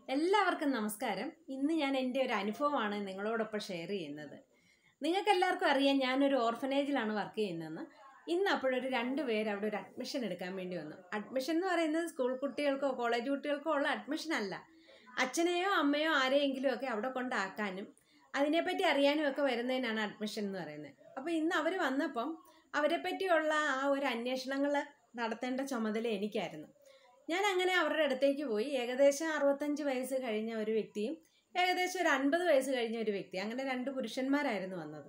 എല്ലാവർക്കും നമസ്കാരം. ഇന്ന് ഞാൻ എൻ്റെ ഒരു അനുഭവമാണ് നിങ്ങളോടൊപ്പം ഷെയർ ചെയ്യുന്നത്. നിങ്ങൾക്കെല്ലാവർക്കും അറിയാം, ഞാനൊരു ഓർഫനേജിലാണ് വർക്ക് ചെയ്യുന്നതെന്ന്. ഇന്ന് അപ്പോഴൊരു 2 പേര് അവിടെ ഒരു അഡ്മിഷൻ എടുക്കാൻ വേണ്ടി വന്നു. അഡ്മിഷൻ എന്ന് പറയുന്നത് സ്കൂൾ കുട്ടികൾക്കോ കോളേജ് കുട്ടികൾക്കോ ഉള്ള അഡ്മിഷൻ അല്ല. അച്ഛനെയോ അമ്മയോ ആരെയെങ്കിലും ഒക്കെ അവിടെ കൊണ്ടാക്കാനും അതിനെപ്പറ്റി അറിയാനും ഒക്കെ വരുന്നതിനാണ് അഡ്മിഷൻ എന്ന് പറയുന്നത്. അപ്പോൾ ഇന്ന് അവർ വന്നപ്പം അവരെ പറ്റിയുള്ള ആ ഒരു അന്വേഷണങ്ങൾ നടത്തേണ്ട ചുമതല എനിക്കായിരുന്നു. ഞാൻ അങ്ങനെ അവരുടെ അടുത്തേക്ക് പോയി. ഏകദേശം 65 വയസ്സ് കഴിഞ്ഞ ഒരു വ്യക്തിയും ഏകദേശം ഒരു 50 വയസ്സ് കഴിഞ്ഞ ഒരു വ്യക്തി, അങ്ങനെ 2 പുരുഷന്മാരായിരുന്നു വന്നത്.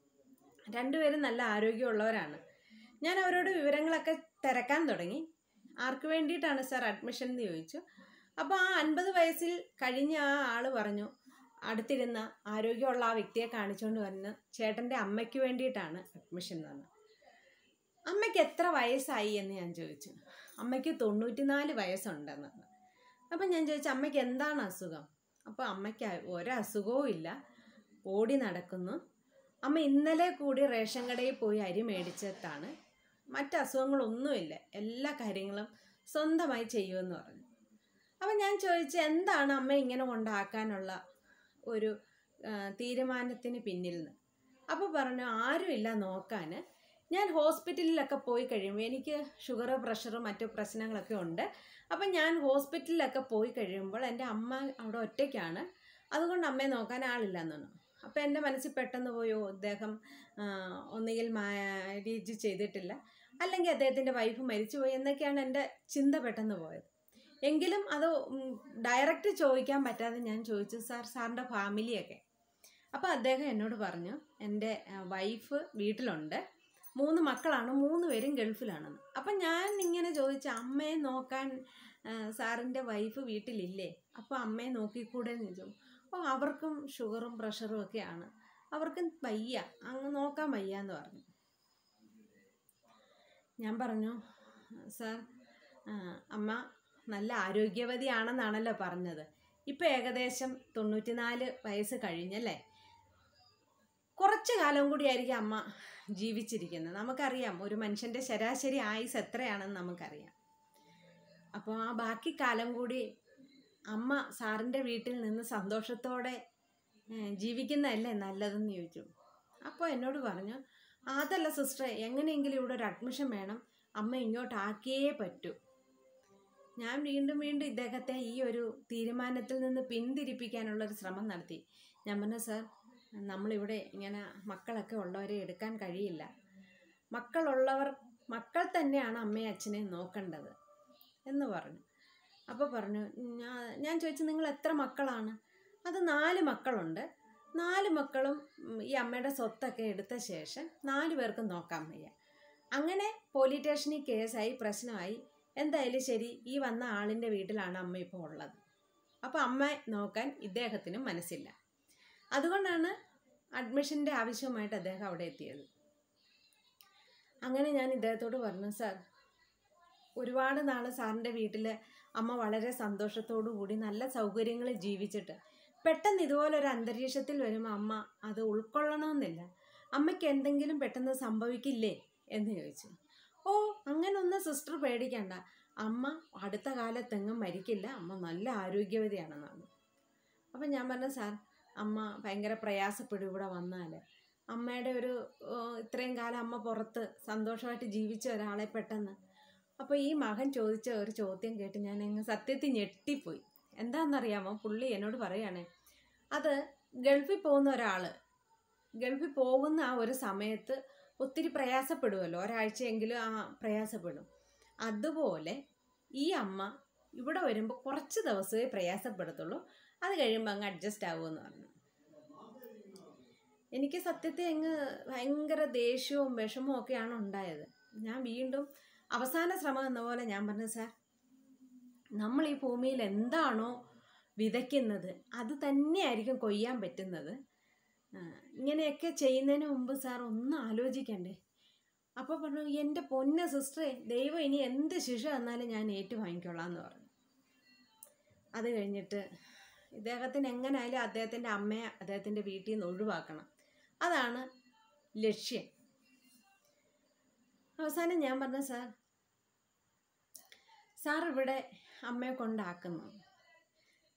രണ്ടുപേരും നല്ല ആരോഗ്യമുള്ളവരാണ്. ഞാൻ അവരോട് വിവരങ്ങളൊക്കെ തിരക്കാൻ തുടങ്ങി. ആർക്ക് വേണ്ടിയിട്ടാണ് സാർ അഡ്മിഷൻ എന്ന് ചോദിച്ചു. അപ്പോൾ ആ 50 വയസ്സിൽ കഴിഞ്ഞ ആ ആൾ പറഞ്ഞു, അടുത്തിരുന്ന ആരോഗ്യമുള്ള ആ വ്യക്തിയെ കാണിച്ചുകൊണ്ട് പറഞ്ഞു, ചേട്ടൻ്റെ അമ്മയ്ക്ക് വേണ്ടിയിട്ടാണ് അഡ്മിഷൻ എന്ന് പറഞ്ഞു. അമ്മയ്ക്ക് എത്ര വയസ്സായി എന്ന് ഞാൻ ചോദിച്ചു. അമ്മയ്ക്ക് 94 വയസ്സുണ്ടെന്ന്. അപ്പം ഞാൻ ചോദിച്ചു, അമ്മയ്ക്ക് എന്താണ് അസുഖം? അപ്പോൾ അമ്മയ്ക്ക് ഒരസുഖവും ഇല്ല, ഓടി നടക്കുന്നു. അമ്മ ഇന്നലെ കൂടി റേഷൻ കടയിൽ പോയി അരി മേടിച്ചിട്ടാണ്, മറ്റസുഖങ്ങളൊന്നുമില്ല, എല്ലാ കാര്യങ്ങളും സ്വന്തമായി ചെയ്യുമെന്ന് പറഞ്ഞു. അപ്പം ഞാൻ ചോദിച്ചു, എന്താണ് അമ്മ ഇങ്ങനെ കൊണ്ടാക്കാനുള്ള ഒരു തീരുമാനത്തിന് പിന്നിൽ നിന്ന്? അപ്പോൾ പറഞ്ഞു, ആരുമില്ല നോക്കാൻ. ഞാൻ ഹോസ്പിറ്റലിലൊക്കെ പോയി കഴിയുമ്പോൾ, എനിക്ക് ഷുഗർ പ്രഷർ മറ്റു പ്രശ്നങ്ങളൊക്കെ ഉണ്ട്. അപ്പം ഞാൻ ഹോസ്പിറ്റലിലൊക്കെ പോയി കഴിയുമ്പോൾ എൻ്റെ അമ്മ അവിടെ ഒറ്റയ്ക്കാണ്, അതുകൊണ്ട് അമ്മയെ നോക്കാൻ ആളില്ലെന്ന് പറഞ്ഞു. അപ്പോൾ എൻ്റെ മനസ്സിൽ പെട്ടെന്ന് പോയോ, അദ്ദേഹം ഒന്നുകിൽ മാരേജ് ചെയ്തിട്ടില്ല, അല്ലെങ്കിൽ അദ്ദേഹത്തിൻ്റെ വൈഫ് മരിച്ചുപോയി എന്നൊക്കെയാണ് എൻ്റെ ചിന്ത പെട്ടെന്ന് പോയത്. എങ്കിലും അത് ഡയറക്റ്റ് ചോദിക്കാൻ പറ്റാതെ ഞാൻ ചോദിച്ചു, സാറിൻ്റെ ഫാമിലിയൊക്കെ. അപ്പോൾ അദ്ദേഹം എന്നോട് പറഞ്ഞു, എൻ്റെ വൈഫ് വീട്ടിലുണ്ട്, 3 മക്കളാണ്, 3 പേരും ഗൾഫിലാണെന്ന്. അപ്പം ഞാൻ ഇങ്ങനെ ചോദിച്ചു, അമ്മയെ നോക്കാൻ സാറിൻ്റെ വൈഫ് വീട്ടിലില്ലേ? അപ്പോൾ അമ്മയെ നോക്കിക്കൂടെ എന്ന് ചോദിച്ചു. അപ്പോൾ അവർക്കും ഷുഗറും പ്രഷറും ഒക്കെയാണ്, അവർക്കും വയ്യ, അങ്ങ് നോക്കാൻ വയ്യ എന്ന് പറഞ്ഞു. ഞാൻ പറഞ്ഞു, സാർ അമ്മ നല്ല ആരോഗ്യവതിയാണെന്നാണല്ലോ പറഞ്ഞത്. ഇപ്പോൾ ഏകദേശം 94 വയസ്സ് കഴിഞ്ഞല്ലേ, കുറച്ച് കാലം കൂടി ആയിരിക്കും അമ്മ ജീവിച്ചിരിക്കുന്നത്. നമുക്കറിയാം ഒരു മനുഷ്യൻ്റെ ശരാശരി ആയുസ് എത്രയാണെന്ന് നമുക്കറിയാം. അപ്പോൾ ആ ബാക്കി കാലം കൂടി അമ്മ സാറിൻ്റെ വീട്ടിൽ നിന്ന് സന്തോഷത്തോടെ ജീവിക്കുന്നതല്ലേ നല്ലതെന്ന് ചോദിച്ചു. അപ്പോൾ എന്നോട് പറഞ്ഞു, അതല്ല സിസ്റ്ററെ, എങ്ങനെയെങ്കിലും ഇവിടെ ഒരു അഡ്മിഷൻ വേണം, അമ്മ ഇങ്ങോട്ടാക്കിയേ പറ്റൂ. ഞാൻ വീണ്ടും ഇദ്ദേഹത്തെ ഈ ഒരു തീരുമാനത്തിൽ നിന്ന് പിന്തിരിപ്പിക്കാനുള്ളൊരു ശ്രമം നടത്തി. ഞാൻ പറഞ്ഞു, സാർ, നമ്മളിവിടെ ഇങ്ങനെ മക്കളൊക്കെ ഉള്ളവരെ എടുക്കാൻ കഴിയില്ല. മക്കൾ തന്നെയാണ് അമ്മയും അച്ഛനെ നോക്കേണ്ടത് എന്ന് പറഞ്ഞു. അപ്പോൾ പറഞ്ഞു, ഞാൻ ചോദിച്ചു, നിങ്ങൾ എത്ര മക്കളാണ്? അത് 4 മക്കളുണ്ട്. 4 മക്കളും ഈ അമ്മയുടെ സ്വത്തൊക്കെ എടുത്ത ശേഷം 4 പേർക്കും നോക്കാൻ വയ്യ. അങ്ങനെ പോലീസ് സ്റ്റേഷനിൽ കേസായി, പ്രശ്നമായി. എന്തായാലും ശരി, ഈ വന്ന ആളിൻ്റെ വീട്ടിലാണ് അമ്മ ഇപ്പോൾ ഉള്ളത്. അപ്പോൾ അമ്മ നോക്കാൻ ഇദ്ദേഹത്തിനും മനസ്സില്ല. അതുകൊണ്ടാണ് അഡ്മിഷൻ്റെ ആവശ്യമായിട്ട് അദ്ദേഹം അവിടെ എത്തിയത്. അങ്ങനെ ഞാൻ ഇദ്ദേഹത്തോട് പറഞ്ഞു, സാർ, ഒരുപാട് നാൾ സാറിൻ്റെ വീട്ടിൽ അമ്മ വളരെ സന്തോഷത്തോടു കൂടി നല്ല സൗകര്യങ്ങളിൽ ജീവിച്ചിട്ട് പെട്ടെന്ന് ഇതുപോലൊരു അന്തരീക്ഷത്തിൽ വരുമ്പോൾ അമ്മ അത് ഉൾക്കൊള്ളണമെന്നില്ല. അമ്മയ്ക്ക് എന്തെങ്കിലും പെട്ടെന്ന് സംഭവിക്കില്ലേ എന്ന് ചോദിച്ചു. ഓ, അങ്ങനൊന്നും സിസ്റ്റർ പേടിക്കണ്ട, അമ്മ അടുത്ത കാലത്തെങ്ങും മരിക്കില്ല, അമ്മ നല്ല ആരോഗ്യവതിയാണെന്നാണ്. അപ്പം ഞാൻ പറഞ്ഞു, സാർ, അമ്മ ഭയങ്കര പ്രയാസപ്പെടും ഇവിടെ വന്നാൽ. അമ്മയുടെ ഒരു ഇത്രയും കാലം അമ്മ പുറത്ത് സന്തോഷമായിട്ട് ജീവിച്ച ഒരാളെ പെട്ടെന്ന്. അപ്പോൾ ഈ മകൻ ചോദിച്ച ഒരു ചോദ്യം കേട്ട് ഞാൻ അങ്ങ് സത്യത്തിൽ ഞെട്ടിപ്പോയി. എന്താണെന്നറിയാമോ? പുള്ളി എന്നോട് പറയുകയാണേ, അത് ഗൾഫിൽ പോകുന്ന ഒരാൾ ഗൾഫിൽ പോകുന്ന ആ ഒരു സമയത്ത് ഒത്തിരി പ്രയാസപ്പെടുമല്ലോ, ഒരാഴ്ചയെങ്കിലും ആ പ്രയാസപ്പെടും. അതുപോലെ ഈ അമ്മ ഇവിടെ വരുമ്പോൾ കുറച്ച് ദിവസമേ പ്രയാസപ്പെടത്തുള്ളൂ, അത് കഴിയുമ്പോൾ അങ്ങ് അഡ്ജസ്റ്റ് ആവുമെന്ന് പറഞ്ഞു. എനിക്ക് സത്യത്തിൽ അങ്ങ് ഭയങ്കര ദേഷ്യവും വിഷമവും ഒക്കെയാണ് ഉണ്ടായത്. ഞാൻ വീണ്ടും അവസാന ശ്രമം എന്ന പോലെ ഞാൻ പറഞ്ഞു, സാർ, നമ്മൾ ഈ ഭൂമിയിൽ എന്താണോ വിതയ്ക്കുന്നത് അത് തന്നെയായിരിക്കും കൊയ്യാൻ പറ്റുന്നത്. ഇങ്ങനെയൊക്കെ ചെയ്യുന്നതിന് മുമ്പ് സാർ ഒന്ന് ആലോചിക്കണ്ടേ? അപ്പോൾ പറഞ്ഞു, എൻ്റെ പൊന്ന സിസ്റ്ററെ, ദൈവം ഇനി എന്ത് ശിക്ഷ തന്നാലും ഞാൻ ഏറ്റുവാങ്ങിക്കോളാം എന്ന് പറഞ്ഞു. അത് കഴിഞ്ഞിട്ട് ഇദ്ദേഹത്തിന് എങ്ങനെയായാലും അദ്ദേഹത്തിൻ്റെ അമ്മയെ അദ്ദേഹത്തിൻ്റെ വീട്ടിൽ നിന്ന് ഒഴിവാക്കണം, അതാണ് ലക്ഷ്യം. അവസാനം ഞാൻ പറഞ്ഞു, സാർ ഇവിടെ അമ്മയെ കൊണ്ടാക്കുന്നു,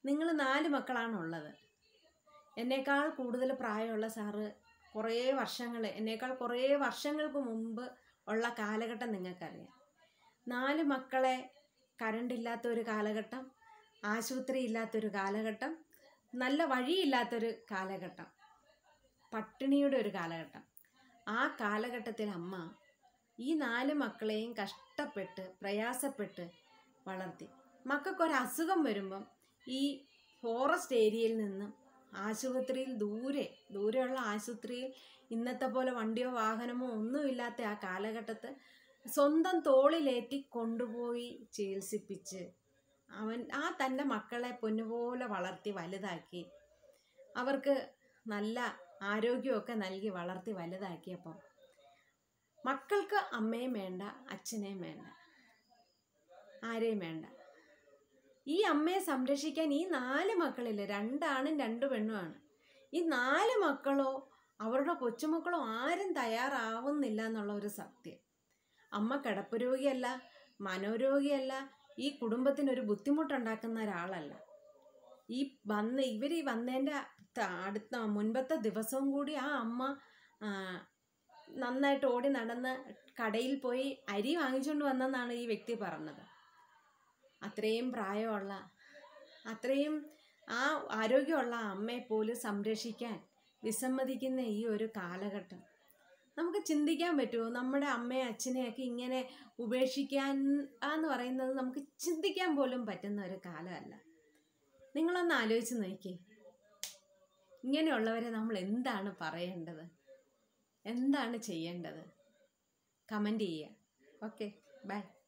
നിങ്ങൾ 4 മക്കളാണുള്ളത്. എന്നേക്കാൾ കൂടുതൽ പ്രായമുള്ള സാറ് എന്നേക്കാൾ കുറേ വർഷങ്ങൾക്ക് മുമ്പ് ഉള്ള കാലഘട്ടം നിങ്ങൾക്കറിയാം. 4 മക്കളെ കറണ്ടില്ലാത്തൊരു കാലഘട്ടം, ആശുപത്രി ഇല്ലാത്തൊരു കാലഘട്ടം, നല്ല വഴിയില്ലാത്തൊരു കാലഘട്ടം, പട്ടിണിയുടെ ഒരു കാലഘട്ടം. ആ കാലഘട്ടത്തിൽ അമ്മ ഈ 4 മക്കളെയും കഷ്ടപ്പെട്ട് പ്രയാസപ്പെട്ട് വളർത്തി. മക്കൾക്കൊരസുഖം വരുമ്പം ഈ ഫോറസ്റ്റ് ഏരിയയിൽ നിന്നും ആശുപത്രിയിൽ ദൂരെയുള്ള ആശുപത്രിയിൽ ഇന്നത്തെ പോലെ വണ്ടിയോ വാഹനമോ ഒന്നുമില്ലാത്ത ആ കാലഘട്ടത്ത് സ്വന്തം തോളിലേറ്റി കൊണ്ടുപോയി ചികിത്സിപ്പിച്ച് തൻ്റെ മക്കളെ പൊന്നുപോലെ വളർത്തി വലുതാക്കി, അവർക്ക് നല്ല ആരോഗ്യമൊക്കെ നൽകി വളർത്തി വലുതാക്കിയപ്പം മക്കൾക്ക് അമ്മയും വേണ്ട, അച്ഛനെയും വേണ്ട, ആരെയും വേണ്ട. ഈ അമ്മയെ സംരക്ഷിക്കാൻ ഈ 4 മക്കളില്ലേ, 2 ആണും 2 പെണ്ണുമാണ്. ഈ 4 മക്കളോ അവരുടെ കൊച്ചുമക്കളോ ആരും തയ്യാറാവുന്നില്ല എന്നുള്ള ഒരു സത്യം. അമ്മ കിടപ്പ് രോഗിയല്ല, മനോരോഗിയല്ല, ഈ കുടുംബത്തിനൊരു ബുദ്ധിമുട്ടുണ്ടാക്കുന്ന ഒരാളല്ല. ഇവർ വന്നതിൻ്റെ മുൻപത്തെ ദിവസവും കൂടി ആ അമ്മ നന്നായിട്ട് ഓടി നടന്ന് കടയിൽ പോയി അരി വാങ്ങിച്ചുകൊണ്ട് വന്നെന്നാണ് ഈ വ്യക്തി പറഞ്ഞത്. അത്രയും പ്രായമുള്ള, അത്രയും ആരോഗ്യമുള്ള അമ്മയെ പോലും സംരക്ഷിക്കാൻ വിസമ്മതിക്കുന്ന ഈ ഒരു കാലഘട്ടം നമുക്ക് ചിന്തിക്കാൻ പറ്റുമോ? നമ്മുടെ അമ്മയെ അച്ഛനെയൊക്കെ ഇങ്ങനെ ഉപേക്ഷിക്കാൻ എന്ന് പറയുന്നത് നമുക്ക് ചിന്തിക്കാൻ പോലും പറ്റുന്ന ഒരു കാലമല്ല. നിങ്ങളൊന്ന് ആലോചിച്ച് നോക്കിയേ, ഇങ്ങനെയുള്ളവരെ നമ്മൾ എന്താണ് പറയേണ്ടത്, എന്താണ് ചെയ്യേണ്ടത്? കമൻറ്റ് ചെയ്യുക. Okay, by.